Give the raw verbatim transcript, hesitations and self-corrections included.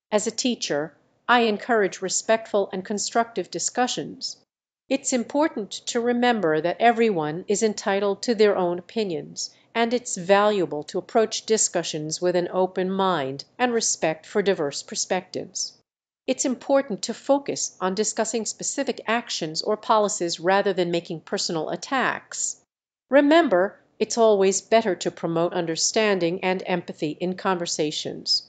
As a teacher, I encourage respectful and constructive discussions. It's important to remember that everyone is entitled to their own opinions, and it's valuable to approach discussions with an open mind and respect for diverse perspectives. It's important to focus on discussing specific actions or policies rather than making personal attacks. Remember, it's always better to promote understanding and empathy in conversations.